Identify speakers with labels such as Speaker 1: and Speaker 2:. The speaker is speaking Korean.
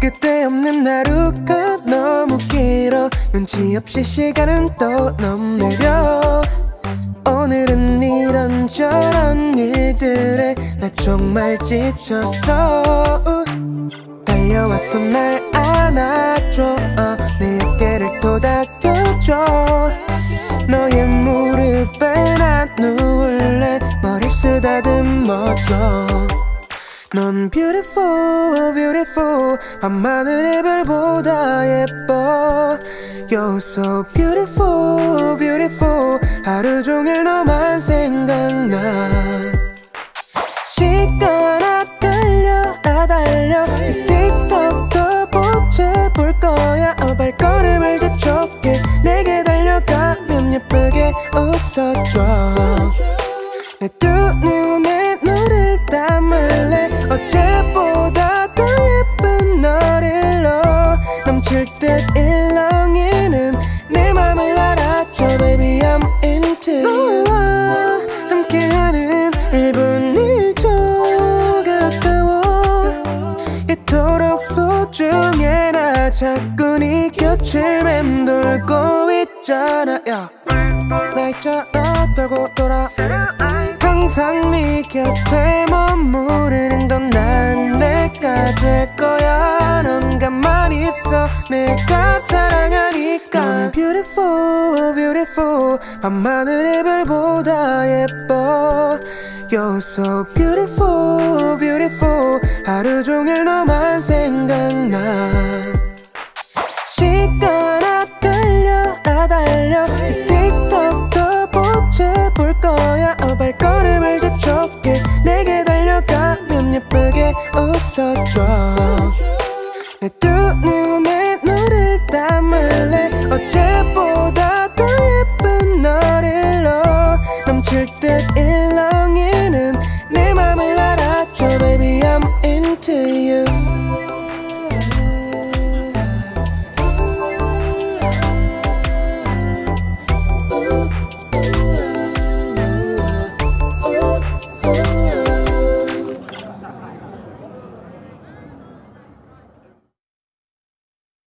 Speaker 1: 끝에 없는 하루가 너무 길어. 눈치 없이 시간은 또 넘내려. 오늘은 이런저런 일들에 나 정말 지쳤어. 달려와서 날 안아줘. 내 어깨를 토닥여줘. 너의 무릎에 나 누울래. 머리 쓰다듬어줘. 넌 beautiful, beautiful. 밤하늘의 별보다 예뻐. You're so beautiful, beautiful. 하루 종일 너만 생각나. 시간아 달려라 달려. 틱틱톡도 보채볼 거야. 발걸음을 재촉해. 내게 달려가면 예쁘게 웃어줘. 내 두 눈에 너를 담을래. 어제보다 더 예쁜 너를 넣어. 넘칠 듯 일렁이는 내 맘을 알아줘. Baby I'm into you. 너와 함께하는 1분 1초 가까워. 이토록 소중해. 나 자꾸 네 곁을 맴돌고 있잖아. 나 있잖아 돌고 돌아. 항상 네 곁에 머무르는 넌 난 내가 될 거야. 넌 가만히 있어. 내가 사랑하니까. 넌 beautiful, beautiful. 밤하늘의 별보다 예뻐. You're so beautiful, beautiful. 하루 종일 너만 생각나. 시간아 달려라 달려. 틱틱톡도 보채볼 거야. 발걸음을 재촉해. 내게 달려가면 예쁘게 웃어줘. 내 두 눈에 너를 담을래. 어제보다 더 예쁜 너를 넣어. 넘칠 듯 일렁이는 내 맘을 알아줘. Baby I'm into you.